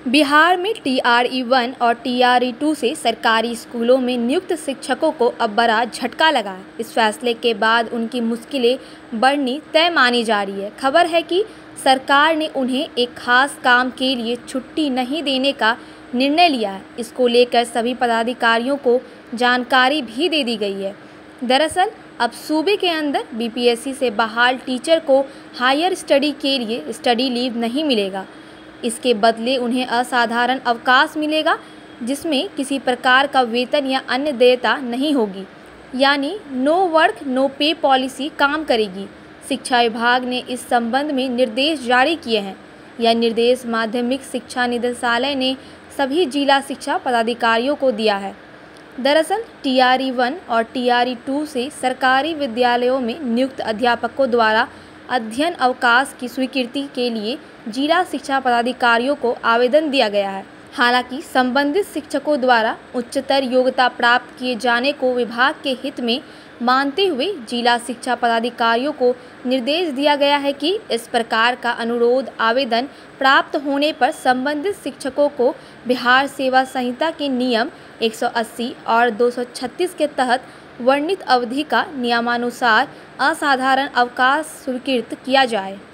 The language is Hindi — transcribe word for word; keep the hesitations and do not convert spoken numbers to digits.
बिहार में टी आर ई वन और टी आर ई टू से सरकारी स्कूलों में नियुक्त शिक्षकों को अब बड़ा झटका लगा है। इस फैसले के बाद उनकी मुश्किलें बढ़नी तय मानी जा रही है। खबर है कि सरकार ने उन्हें एक खास काम के लिए छुट्टी नहीं देने का निर्णय लिया है। इसको लेकर सभी पदाधिकारियों को जानकारी भी दे दी गई है। दरअसल अब सूबे के अंदर बी पी एस सी से बहाल टीचर को हायर स्टडी के लिए स्टडी लीव नहीं मिलेगा। इसके बदले उन्हें असाधारण अवकाश मिलेगा, जिसमें किसी प्रकार का वेतन या अन्य देयता नहीं होगी, यानी no work no pay policy काम करेगी। शिक्षा विभाग ने इस संबंध में निर्देश जारी किए हैं। यह निर्देश माध्यमिक शिक्षा निदेशालय ने सभी जिला शिक्षा पदाधिकारियों को दिया है। दरअसल टी आर ई वन और टी आर ई टू से सरकारी विद्यालयों में नियुक्त अध्यापकों द्वारा अध्ययन अवकाश की स्वीकृति के लिए जिला शिक्षा पदाधिकारियों को आवेदन दिया गया है। हालांकि संबंधित शिक्षकों द्वारा उच्चतर योग्यता प्राप्त किए जाने को विभाग के हित में मानते हुए जिला शिक्षा पदाधिकारियों को निर्देश दिया गया है कि इस प्रकार का अनुरोध आवेदन प्राप्त होने पर संबंधित शिक्षकों को बिहार सेवा संहिता के नियम एक सौ अस्सी और दो सौ छत्तीस के तहत वर्णित अवधि का नियमानुसार असाधारण अवकाश स्वीकृत किया जाए।